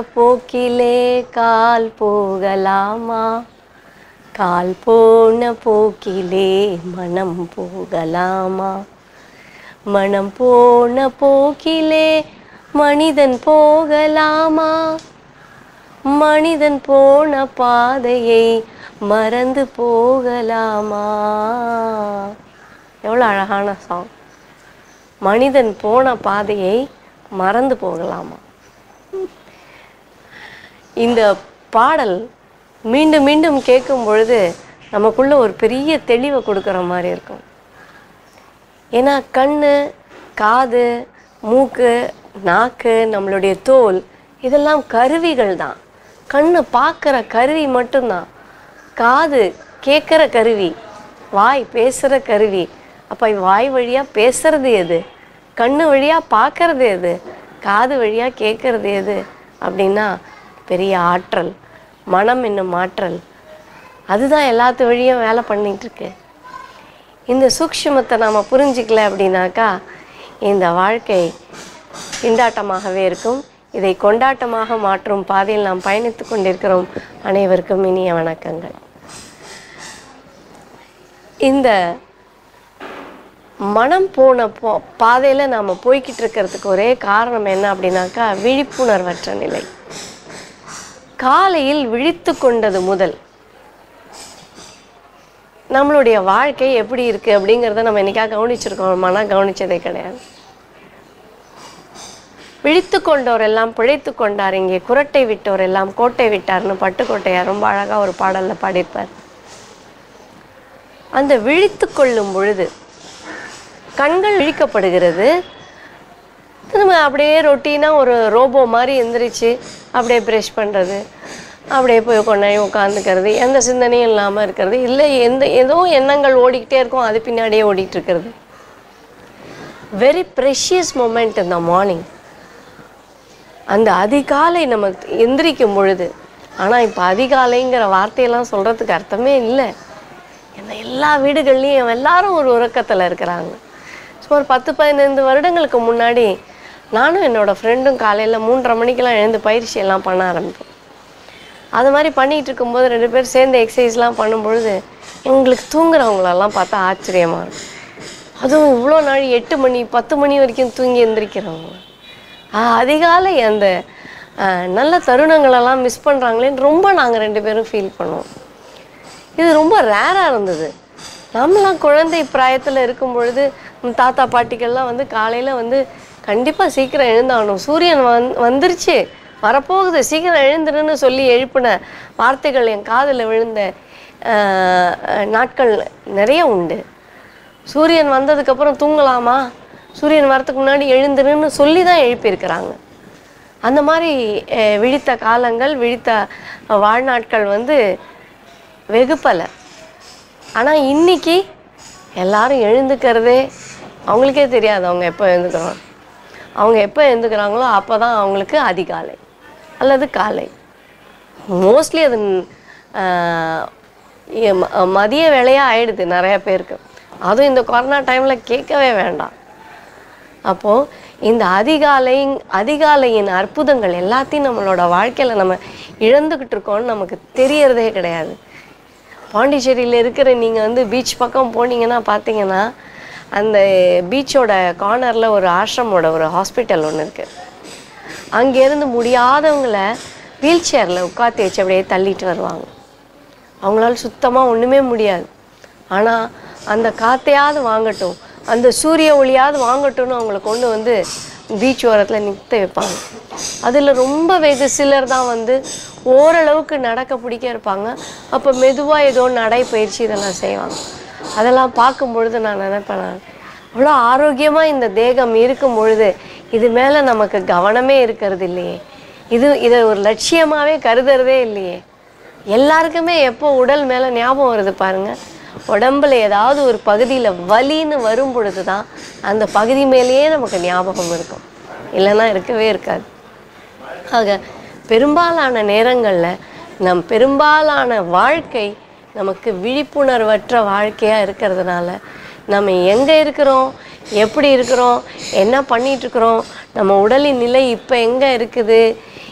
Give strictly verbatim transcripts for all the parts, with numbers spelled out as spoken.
போக்கிலே கால் போகலாமா, கால் போன போக்கிலே மனம் போகலாமா, மனம் போன போக்கிலே மனிதன் போகலாமா, மனிதன் போன பாதையை மறந்து போகலாமா. எவ்வளோ அழகான சாங். மனிதன் போன பாதையை மறந்து போகலாமா. இந்த பாடல் மீண்டும் மீண்டும் கேட்கும் பொழுது நமக்குள்ள ஒரு பெரிய தெளிவை கொடுக்குற மாதிரி இருக்கும். ஏன்னா கண்ணு, காது, மூக்கு, நாக்கு, நம்மளுடைய தோல் இதெல்லாம் கருவிகள் தான். கண்ணு பார்க்குற கருவி மட்டும்தான், காது கேட்குற கருவி, வாய் பேசுகிற கருவி. அப்போ வாய் வழியாக பேசுறது எது, கண்ணு வழியாக பார்க்கறது எது, காது வழியாக கேட்குறது எது அப்படின்னா பெரிய ஆற்றல், மனம் என்னும் ஆற்றல். அதுதான் எல்லாத்து வழியும் வேலை பண்ணிகிட்ருக்கு. இந்த சூக்ஷ்மத்தை நாம் புரிஞ்சிக்கல அப்படின்னாக்கா இந்த வாழ்க்கை திண்டாட்டமாகவே இருக்கும். இதை கொண்டாட்டமாக மாற்றும் பாதையில் நாம் பயணித்து கொண்டிருக்கிறோம். அனைவருக்கும் இனிய வணக்கங்கள். இந்த மனம் போன போ பாதையில் நாம் போய்கிட்டு இருக்கிறதுக்கு ஒரே காரணம் என்ன அப்படின்னாக்கா விழிப்புணர்வற்ற நிலை. காலையில் விழித்து கொண்டது முதல் நம்மளுடைய வாழ்க்கை எப்படி இருக்குது அப்படிங்கிறத நம்ம என்னைக்கா கவனிச்சிருக்கோம்? மனம் கவனித்ததே கிடையாது. விழித்து கொண்டோர் எல்லாம் பிழைத்து கொண்டார், இங்கே குரட்டை விட்டோர் எல்லாம் கோட்டை விட்டார்னு பட்டுக்கோட்டையார் ரொம்ப அழகாக ஒரு பாடலில் பாடியிருப்பார். அந்த விழித்து கொள்ளும் பொழுது கண்கள் விழிக்கப்படுகிறது. நம்ம அப்படியே ரொட்டீனாக ஒரு ரோபோ மாதிரி எந்திரிச்சு அப்படியே ப்ரெஷ் பண்ணுறது, அப்படியே போய் கொண்டாடி உட்காந்துக்கிறது, எந்த சிந்தனையும் இல்லாமல் இருக்கிறது, இல்லை எந்த ஏதோ எண்ணங்கள் ஓடிக்கிட்டே இருக்கும், அது பின்னாடியே ஓடிட்டு இருக்கிறது. வெரி ப்ரெஷியஸ் மொமெண்ட் இந்த மார்னிங், அந்த அதிகாலை நம்ம எந்திரிக்கும் பொழுது. ஆனால் இப்போ அதிகாலைங்கிற வார்த்தையெல்லாம் சொல்கிறதுக்கு அர்த்தமே இல்லை. ஏன்னா எல்லா வீடுகள்லேயும் எல்லாரும் ஒரு உறக்கத்தில் இருக்கிறாங்க. சுமார் பத்து பதினைந்து வருடங்களுக்கு முன்னாடி நானும் என்னோடய ஃப்ரெண்டும் காலையில் மூன்றரை மணிக்கெல்லாம் எழுந்து பயிற்சியெல்லாம் பண்ண ஆரம்பிப்போம். அது மாதிரி பண்ணிகிட்டு இருக்கும்போது ரெண்டு பேர் சேர்ந்து எக்ஸசைஸ்லாம் பண்ணும்பொழுது எங்களுக்கு தூங்குறவங்களெல்லாம் பார்த்தா ஆச்சரியமாக இருக்கும். அதுவும் இவ்வளோ நாள் எட்டு மணி பத்து மணி வரைக்கும் தூங்கி எந்திரிக்கிறவங்க, அதிகாலை அந்த நல்ல தருணங்களெல்லாம் மிஸ் பண்ணுறாங்களேன்னு ரொம்ப நாங்கள் ரெண்டு பேரும் ஃபீல் பண்ணுவோம். இது ரொம்ப ரேராக இருந்தது. நம்மளாம் குழந்தை பிராயத்தில் இருக்கும் பொழுது தாத்தா பாட்டிகள்லாம் வந்து காலையில் வந்து கண்டிப்பாக சீக்கிரம் எழுந்தாகணும், சூரியன் வந் வந்துருச்சு வரப்போகுது சீக்கிரம் எழுந்துருன்னு சொல்லி எழுப்பின வார்த்தைகள் என் காதில் விழுந்த நாட்கள் நிறைய உண்டு. சூரியன் வந்ததுக்கப்புறம் தூங்கலாமா, சூரியன் வரத்துக்கு முன்னாடி எழுந்துருன்னு சொல்லி தான் எழுப்பியிருக்கிறாங்க. அந்த மாதிரி விழித்த காலங்கள், விழித்த வாழ்நாட்கள் வந்து வெகு பல. ஆனால் இன்றைக்கி எல்லாரும் எழுந்துக்கிறதே அவங்களுக்கே தெரியாது. அவங்க எப்போ எழுந்துக்கிறாங்க, அவங்க எப்போ எழுந்துக்கிறாங்களோ அப்போ தான் அவங்களுக்கு அதிகாலை அல்லது காலை. மோஸ்ட்லி அது மதிய வேலையாக ஆயிடுது நிறையா பேருக்கு. அதுவும் இந்த கொரோனா டைமில் கேட்கவே வேண்டாம். அப்போது இந்த அதிகாலை அதிகாலையின் அற்புதங்கள் எல்லாத்தையும் நம்மளோட வாழ்க்கையில் நம்ம இழந்துக்கிட்டு இருக்கோம்னு நமக்கு தெரியறதே கிடையாது. பாண்டிச்சேரியில் இருக்கிற நீங்கள் வந்து பீச் பக்கம் போனீங்கன்னா பார்த்தீங்கன்னா அந்த பீச்சோட கார்னரில் ஒரு ஆசிரமோட ஒரு ஹாஸ்பிட்டல் ஒன்று இருக்குது. அங்கேருந்து முடியாதவங்களை வீல் சேரில் உட்காந்து வச்சு அப்படியே தள்ளிட்டு வருவாங்க. அவங்களால சுத்தமாக ஒன்றுமே முடியாது. ஆனால் அந்த காற்றையாவது வாங்கட்டும், அந்த சூரிய ஒளியாவது வாங்கட்டும்னு அவங்கள கொண்டு வந்து பீச் ஓரத்தில் நிறுத்த வைப்பாங்க. அதில் ரொம்ப வெகு சிலர் தான் வந்து ஓரளவுக்கு நடக்க பிடிக்க இருப்பாங்க. அப்போ மெதுவாக ஏதோ நடைப்பயிற்சி இதெல்லாம் செய்வாங்க. அதெல்லாம் பார்க்கும் பொழுது நான் நினைப்பேன், அவ்வளோ ஆரோக்கியமாக இந்த தேகம் இருக்கும் பொழுது இது மேலே நமக்கு கவனமே இருக்கிறது இல்லையே, இது இதை ஒரு லட்சியமாகவே கருதுறதே இல்லையே. எல்லாருக்குமே எப்போ உடல் மேலே ஞாபகம் வருது பாருங்கள், உடம்புல ஏதாவது ஒரு பகுதியில் வலின்னு வரும் பொழுது தான் அந்த பகுதி மேலேயே நமக்கு ஞாபகம் இருக்கும், இல்லைன்னா இருக்கவே இருக்காது. ஆக பெரும்பாலான நேரங்களில் நம் பெரும்பாலான வாழ்க்கை நமக்கு விழிப்புணர்வற்ற வாழ்க்கையாக இருக்கிறதுனால நம்ம எங்கே இருக்கிறோம், எப்படி இருக்கிறோம், என்ன பண்ணிகிட்ருக்குறோம், நம்ம உடலின் நிலை இப்போ எங்கே இருக்குது,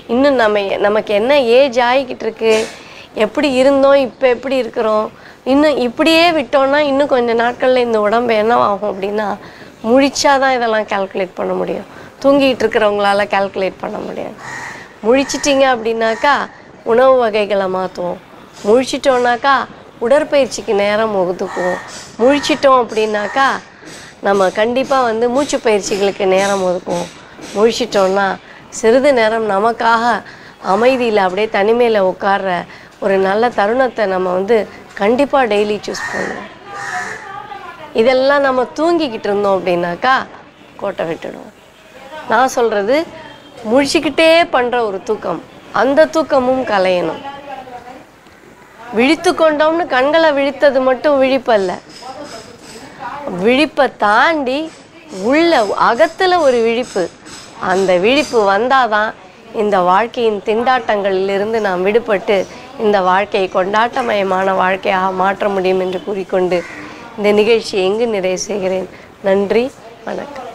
இன்னும் நம்ம நமக்கு என்ன ஏஜ் ஆகிக்கிட்டு இருக்கு, எப்படி இருந்தோம் இப்போ எப்படி இருக்கிறோம், இன்னும் இப்படியே விட்டோன்னா இன்னும் கொஞ்சம் நாட்களில் இந்த உடம்பு என்னவாகும் அப்படின்னா முழிச்சாதான் இதெல்லாம் கால்குலேட் பண்ண முடியும். தூங்கிட்டு இருக்கிறவங்களால கால்குலேட் பண்ண முடியாது. முழிச்சிட்டிங்க அப்படின்னாக்கா உணவு வகைகளை மாற்றுவோம், முழிச்சிட்டோன்னாக்கா உடற்பயிற்சிக்கு நேரம் ஒதுக்குவோம், முழிச்சிட்டோம் அப்படின்னாக்கா நம்ம கண்டிப்பாக வந்து மூச்சு பயிற்சிகளுக்கு நேரம் ஒதுக்குவோம், முழிச்சிட்டோன்னா சிறிது நேரம் நமக்காக அமைதியில் அப்படியே தனிமையில் உட்கார்ற ஒரு நல்ல தருணத்தை நம்ம வந்து கண்டிப்பாக டெய்லி சூஸ் பண்ணுவோம். இதெல்லாம் நம்ம தூங்கிக்கிட்டு இருந்தோம் அப்படின்னாக்கா கோட்டை விட்டுடுவோம். நான் சொல்கிறது முழிச்சிக்கிட்டே பண்ணுற ஒரு தூக்கம், அந்த தூக்கமும் கலையணும். விழித்து கொண்டோம்னு கண்களை விழித்தது மட்டும் விழிப்பல்ல, விழிப்பை தாண்டி உள்ள அகத்தில் ஒரு விழிப்பு, அந்த விழிப்பு வந்தாதான் இந்த வாழ்க்கையின் திண்டாட்டங்களிலிருந்து நாம் விடுபட்டு இந்த வாழ்க்கையை கொண்டாட்டமயமான வாழ்க்கையாக மாற்ற முடியும் என்று கூறிக்கொண்டு இந்த நிகழ்ச்சியை எங்கு நிறைவு செய்கிறேன். நன்றி, வணக்கம்.